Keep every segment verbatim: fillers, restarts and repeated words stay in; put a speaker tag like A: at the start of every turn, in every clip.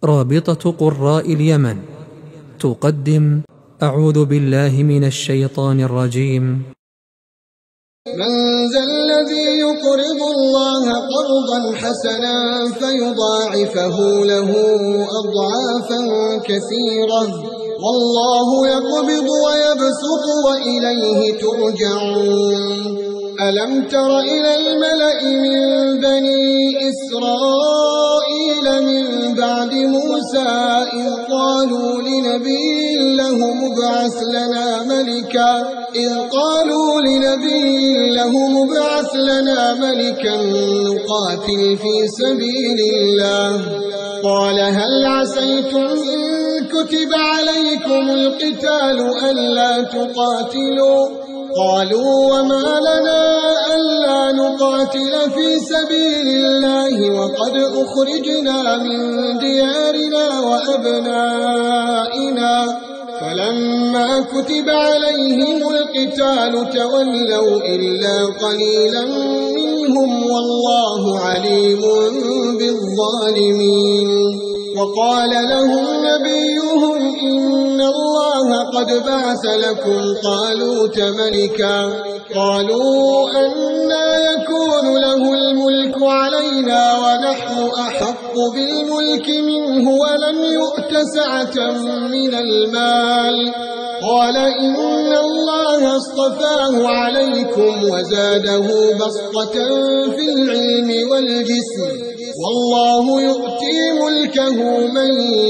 A: رابطة قراء اليمن تقدم أعوذ بالله من الشيطان الرجيم.
B: من ذا الذي يقرض الله قرضا حسنا فيضاعفه له أضعافا كثيرة والله يقبض ويبسط وإليه ترجعون. ألم تر إلى الملأ من بني إسرائيل من بعد موسى إذ قالوا لنبي له مبعث لنا ملكا إذ قالوا لنبي له مبعث لنا ملكا نقاتل في سبيل الله قال هل عسيتم إن كتب عليكم القتال ألا تقاتلوا قالوا وما لنا ألا نقاتل في سبيل الله وقد أخرجنا من ديارنا وأبنائنا فلما كتب عليهم القتال تولوا إلا قليلا منهم والله عليم بالظالمين. وقال لهم نبيهم إن الله قد بعث لكم طالوت ملكا قالوا أنى يكون له الملك علينا ونحن أحق بالملك منه ولم يؤت سعة من المال قال إن الله اصطفاه عليكم وزاده بسطة في العلم والجسم والله يؤتي ملكه من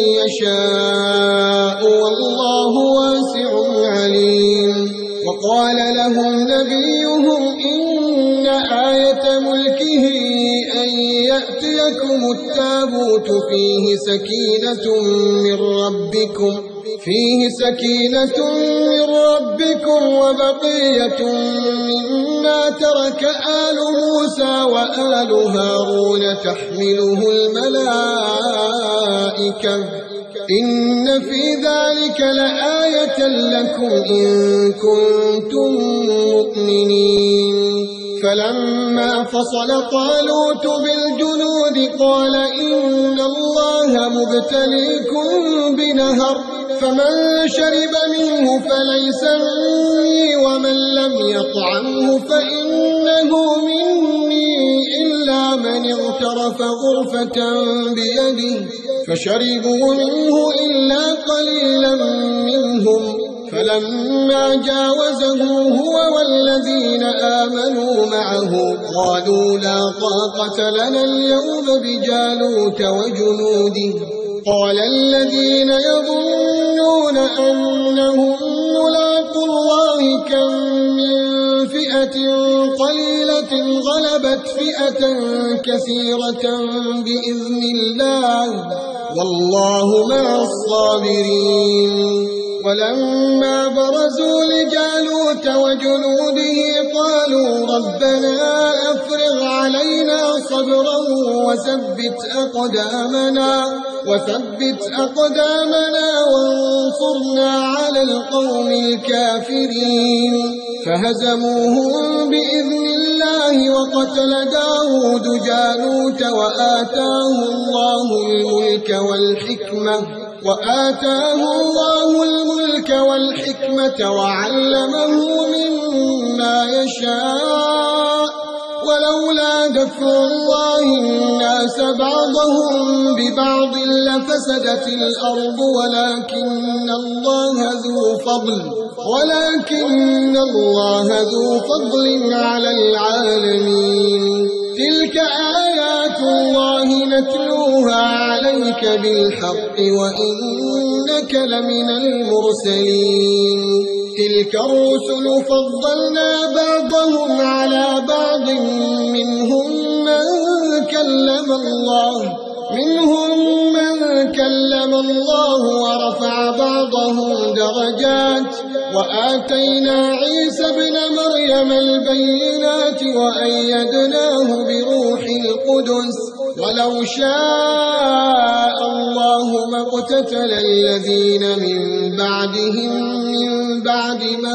B: يشاء والله واسع عليم. وقال لهم نبيهم إن آية ملكه أن يأتيكم التابوت فيه سكينة من ربكم فيه سكينة من ربكم وبقية مما ترك آل موسى وآل هارون تحمله الملائكة إن في ذلك لآية لكم إن كنتم مؤمنين. فلما فصل طالوت بالجنود قال إن الله مبتليكم بنهر فمن شرب منه فليس مني ومن لم يطعمه فإنه مني إلا من اغترف غرفة بيده فشربوا منه إلا قليلا منهم فلما جاوزه هو والذين آمنوا معه قالوا لا طاقة لنا اليوم بجالوت وجنوده قال الذين يظنون أنهم ملاقو الله كم من فئة قليلة غلبت فئة كثيرة بإذن الله والله مع الصابرين. ولما برزوا لجالوت وجنوده قالوا ربنا أفرغ علينا صبرا وثبت أقدامنا وثبت أقدامنا وانصرنا على القوم الكافرين فهزموهم بإذن الله وقتل داود جالوت وآتاه الله الملك والحكمة وآتاه الله الملك والحكمة وعلمه مما يشاء ولولا دفع الله الناس بعضهم ببعض لفسدت الأرض ولكن الله ذو فضل ولكن الله ذو فضل على العالمين. تلك آيات الله نتلوها عليك بالحق وإنك لمن المرسلين. تلك الرسل فضلنا بعضهم على بعض منهم من كلم الله منهم من كلم الله ورفع بعضهم درجات وآتينا عيسى ابن مريم البينات وأيدناه بروح القدس ولو شاء الله ما اقتتل الذين من بعدهم من بعد ما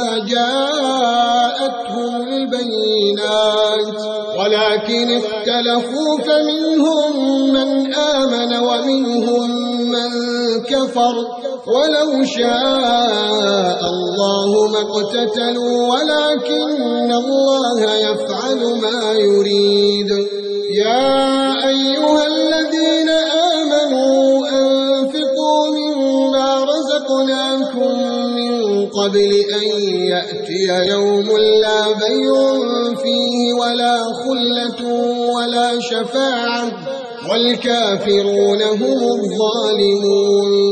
B: جاءتهم البينات ولكن اختلفوا فمنهم من آمن ومنهم كفر ولو شاء الله ما اقتتلوا ولكن الله يفعل ما يريد. يا أيها الذين آمنوا أنفقوا مما رزقناكم من قبل أن يأتي يوم لا بيع فيه ولا خلة ولا شفاعة والكافرون هم الظالمون.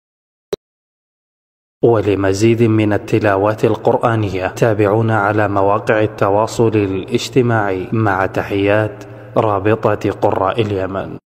C: ولمزيد من التلاوات القرآنية تابعونا على مواقع التواصل الاجتماعي. مع تحيات رابطة قراء اليمن.